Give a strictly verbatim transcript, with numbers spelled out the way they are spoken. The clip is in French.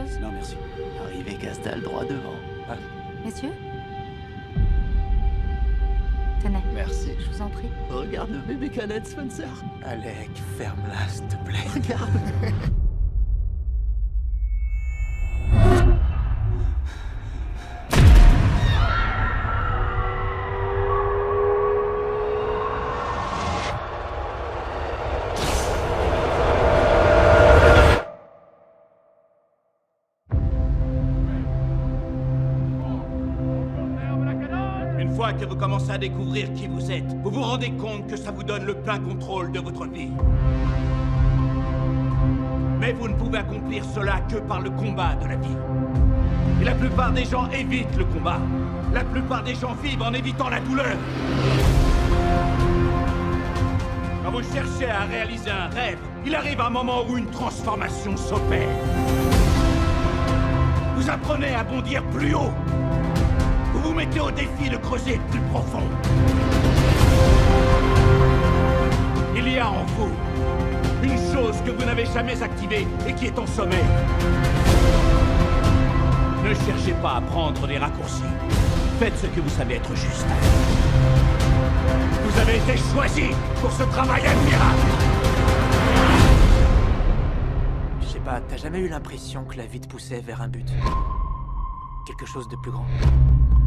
chose? Non, merci. Arrivé Casdal droit devant. Ah, Messieurs? Tenez, Merci. je vous en prie. Regarde le bébé canette, Spencer. Alec, ferme-la, s'il te plaît. Regarde. Une fois que vous commencez à découvrir qui vous êtes, vous vous rendez compte que ça vous donne le plein contrôle de votre vie. Mais vous ne pouvez accomplir cela que par le combat de la vie. Et la plupart des gens évitent le combat. La plupart des gens vivent en évitant la douleur. Quand vous cherchez à réaliser un rêve, il arrive un moment où une transformation s'opère. Vous apprenez à bondir plus haut. Vous vous mettez au défi de creuser plus profond. Il y a en vous une chose que vous n'avez jamais activée et qui est en sommeil. Ne cherchez pas à prendre des raccourcis. Faites ce que vous savez être juste. Vous avez été choisi pour ce travail admirable. Je sais pas, t'as jamais eu l'impression que la vie te poussait vers un but? Quelque chose de plus grand?